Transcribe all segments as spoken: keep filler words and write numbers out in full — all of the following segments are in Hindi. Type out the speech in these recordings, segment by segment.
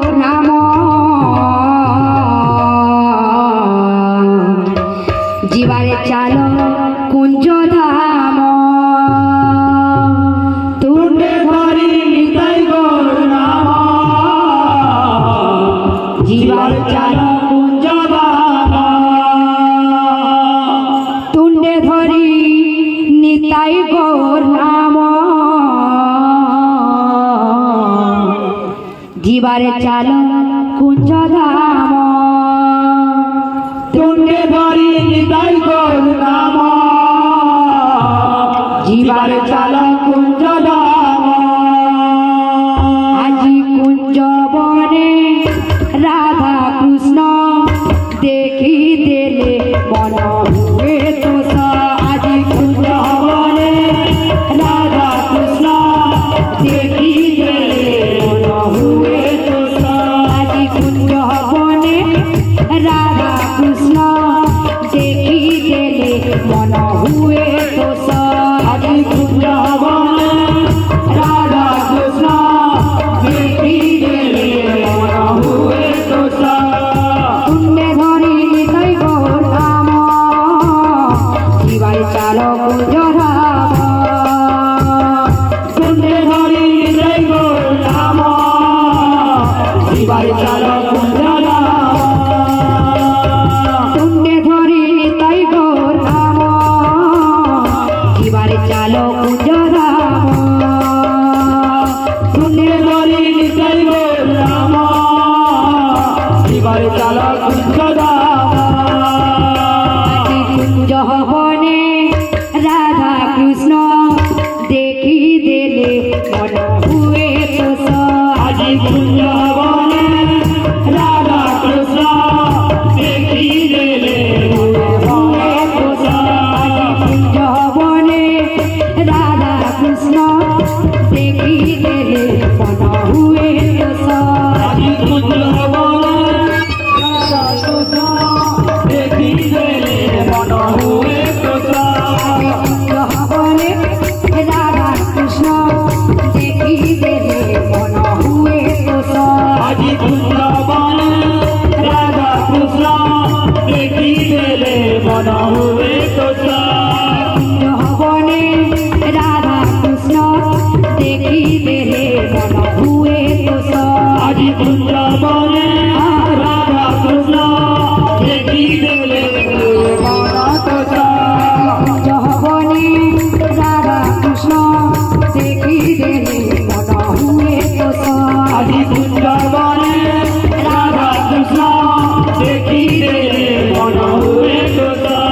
नाम जीवारे चालो कुंज धाम तुंडे धरी निताई गौर नाम जीवारे चालो कुंज धाम तुंडे धरी निताई गौर नाम जीवारे चालो कुंज धाम तुंडे धरी निताई गौर नाम जीवारे चालो कुंज धाम आजी कुंज बने राधा कृष्ण देखी देले मन हुए तो आजी कुंज बने राधा कृष्ण देखी देले मन हुए आजी कुंज बने राधा कृष्ण देखी देले मन हुए तो आजी कुंज बने राधा कृष्ण देखी देले मन हुए तो तुंडे धरी निताई गौर नाम जीवारे चालो कुंज धाम तुंडे धरी निताई गौर नाम जीवारे चालो कुंज धाम तुंडे धरी निताई गौर नाम जीवारे चालो कुंज धाम तुंडे धरी निताई गौर नाम जीवारे चालो कुंज धाम आजी कुंज बने राधा कृष्ण देखी देले मन हुए तो आजी कुंज बने राधा कृष्ण देखी देले मन हुए तो आजी कुंज बने राधा कृष्ण देखी देले मन हुए तो आजी कुंज बने राधा कृष्ण देखी देले मन हुए तो कुंज बने राधा कृष्ण देखी देले मन हुए तो आजी कुंज बने राधा कृष्ण देखी देले मन हुए तो कुंज बने राधा कृष्ण देखी देले मन हुए तो आजी कुंज बने राधा कृष्ण देखी देले मन तो कुंज बने राधा कृष्ण देखी देले मन हुए तो आजी कुंज बने राधा कृष्ण देखी देले मन हुए तो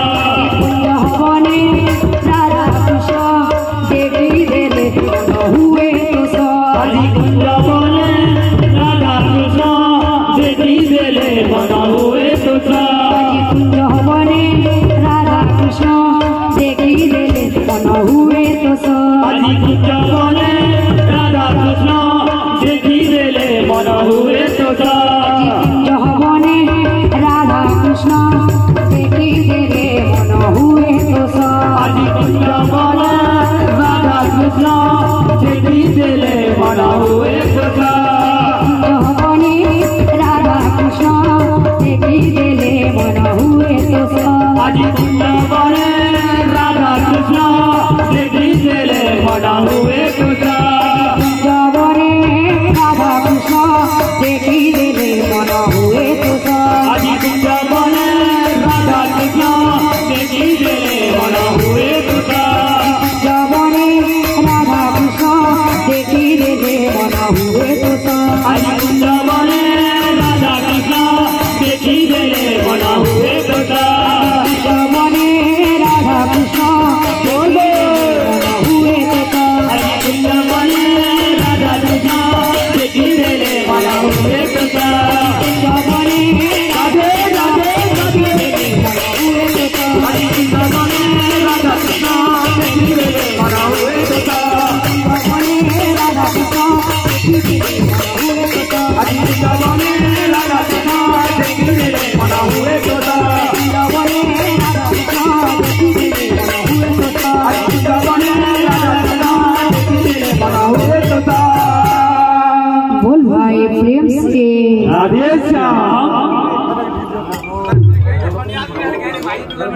कुंज बने राधा कृष्ण देखी देले मन हुए तो आजी कुंज बने राधा कृष्ण देखी देले मन हुए तो आजी कुंज बने राधा कृष्ण देखी देले मन हुए तो आजी कुंज बने राधा कृष्ण देखी देले मन हुए तो आजी कुंज बने राधा कृष्ण देखी देले मन हुए तो आजी कुंज बने राधा कृष्ण देखी देले मन हुए तो कुंज बने राधा कृष्ण देखी देले मन हुए तो आजी कुंज बने राधा कृष्ण देखी देले मन हुए तो कुंज बने राधा कृष्ण देखी देले मन हुए तो आजी कुंज बने राधा कृष्ण देखी देले मन हुए तो कुंज बने राधा कृष्ण देखी देले मन हुए तो आजी कुंज बने राधा कृष्ण देखी देले मन हुए तो कुंज बने राधा कृष्ण बोले मन हुए तो आजी कुंज बने राधा कृष्ण देखी देले मन हुए तो कुंज बने राधे राधे राधे मन हुए तो आजी कुंज बने राधा कृष्ण देखी देले मन हुए तो कुंज बने राधा कृष्ण देखी देले मन हुए तो आजी कुंज बने राधा कृष्ण देखी देले मन हुए तो कुंज बने राधा कृष्ण देखी देले मन हुए तो आजी कुंज बने राधा कृष्ण देखी देले मन हुए तो बोल भाई प्रेम से। राधे श्याम।